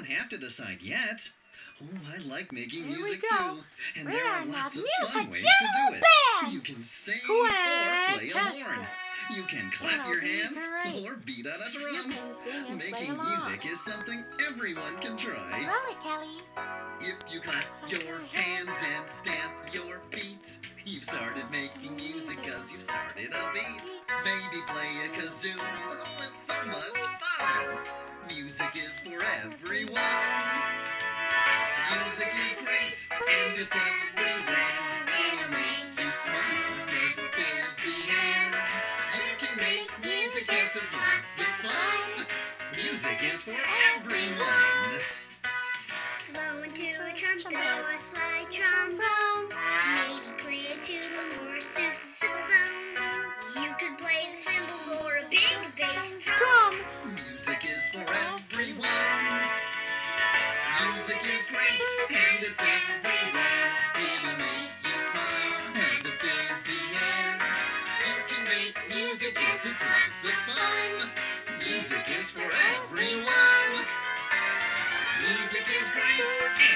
don't have to decide yet. Oh, I like making Here we music go. too. And there are We're lots the of fun music ways to do it. band. You can sing Quick, or play a test horn. it. You can clap your It'll be hands great. or beat on a You drum. can sing and play Making along. music is something everyone can try. Right, Kelly. If you clap your hands and stamp your feet, you started making music 'cause you started a beat. Maybe play a kazoo. Oh, it's so much fun. Music is for everyone. Music is great and it's everywhere. It'll make you smile, make you busy hair. You can make music just as lots of fun. Music is for everyone. Blow into a trumpet or a slide trombone. Maybe play a tune or a sousaphone. You could play the cymbals or a big bass drum. Music is for everyone. Music is great and it's everywhere. It'll make you smile and a busy hair. You can make music just as lots of fun. Music is for everyone. Music is great